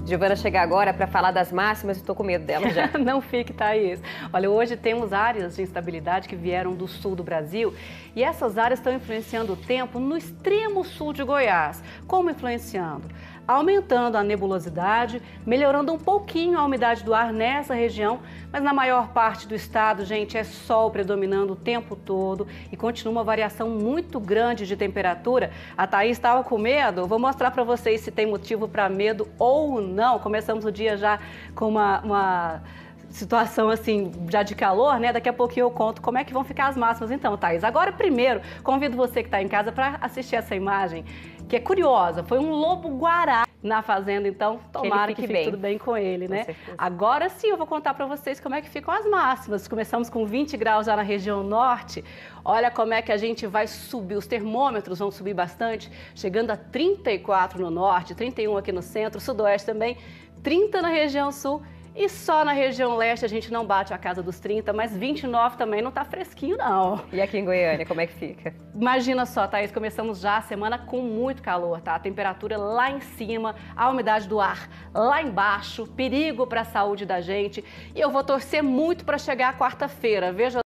Giovana chega agora para falar das máximas e estou com medo dela já. Não fique, Thaís. Olha, hoje temos áreas de instabilidade que vieram do sul do Brasil e essas áreas estão influenciando o tempo no extremo sul de Goiás. Como influenciando? Aumentando a nebulosidade, melhorando um pouquinho a umidade do ar nessa região, mas na maior parte do estado, gente, é sol predominando o tempo todo e continua uma variação muito grande de temperatura. A Thaís estava com medo? Vou mostrar para vocês se tem motivo para medo ou não. Começamos o dia já com uma situação assim, já de calor, né? Daqui a pouquinho eu conto como é que vão ficar as máximas. Então, Thaís, agora primeiro, convido você que está em casa para assistir essa imagem, que é curiosa. Foi um lobo-guará na fazenda, então tomara que fique tudo bem com ele, né? Agora sim eu vou contar para vocês como é que ficam as máximas. Começamos com 20 graus já na região norte. Olha como é que a gente vai subir, os termômetros vão subir bastante, chegando a 34 no norte, 31 aqui no centro, sudoeste também, 30 na região sul. E só na região leste a gente não bate a casa dos 30, mas 29 também não tá fresquinho, não. E aqui em Goiânia, como é que fica? Imagina só, Thaís, começamos já a semana com muito calor, tá? A temperatura lá em cima, a umidade do ar lá embaixo, perigo para a saúde da gente. E eu vou torcer muito para chegar a quarta-feira. Veja